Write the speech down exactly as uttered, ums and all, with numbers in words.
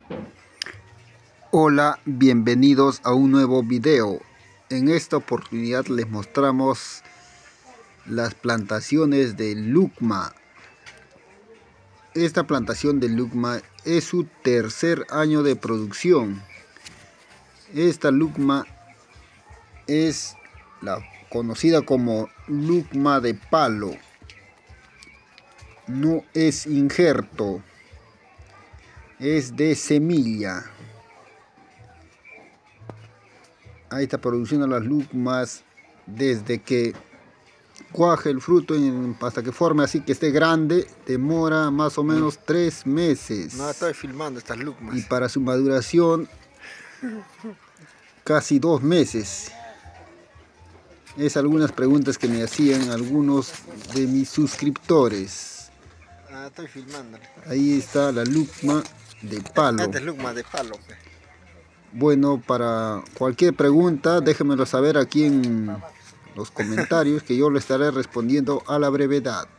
Hola, bienvenidos a un nuevo video. En esta oportunidad les mostramos las plantaciones de lucma. Esta plantación de lucma es su tercer año de producción. Esta lucma es la conocida como lucma de palo. No es injerto, es de semilla. Ahí está produciendo las lucmas desde que cuaje el fruto en, hasta que forme así que esté grande, demora más o menos tres meses. No estoy filmando estas lucmas. Y para su maduración casi dos meses. Es algunas preguntas que me hacían algunos de mis suscriptores. Ah, estoy filmando. Ahí está la lucma de palo. Esta es lucma de palo. Bueno, para cualquier pregunta déjenmelo saber aquí en los comentarios, que yo le estaré respondiendo a la brevedad.